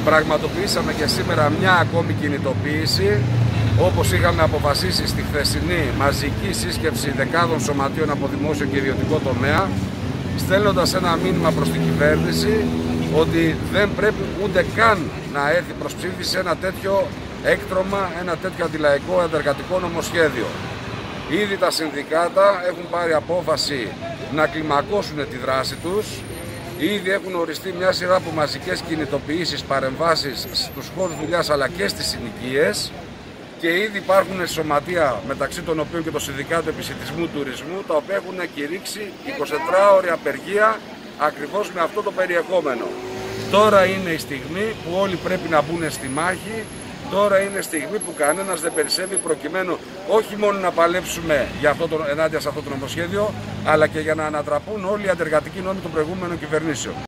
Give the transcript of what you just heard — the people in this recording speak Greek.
Πραγματοποιήσαμε και σήμερα μια ακόμη κινητοποίηση, όπως είχαμε αποφασίσει στη χθεσινή μαζική σύσκεψη δεκάδων σωματείων από δημόσιο και ιδιωτικό τομέα, στέλνοντας ένα μήνυμα προς την κυβέρνηση ότι δεν πρέπει ούτε καν να έρθει προς ψήφιση ένα τέτοιο έκτρωμα, ένα τέτοιο αντιλαϊκό αντεργατικό νομοσχέδιο. Ήδη τα συνδικάτα έχουν πάρει απόφαση να κλιμακώσουν τη δράση τους. Ήδη έχουν οριστεί μια σειρά από μαζικές κινητοποιήσεις, παρεμβάσεις στους χώρους δουλειάς αλλά και στις συνοικίες, και ήδη υπάρχουν σωματεία, μεταξύ των οποίων και το Συνδικάτο Επισιτισμού Τουρισμού, τα οποία έχουν κηρύξει 24ωρη απεργία ακριβώς με αυτό το περιεχόμενο. Τώρα είναι η στιγμή που όλοι πρέπει να μπουν στη μάχη. Τώρα είναι στιγμή που κανένας δεν περισσεύει, προκειμένου όχι μόνο να παλέψουμε για ενάντια σε αυτό το νομοσχέδιο, αλλά και για να ανατραπούν όλοι οι αντεργατικοί νόμοι των προηγούμενων κυβερνήσεων.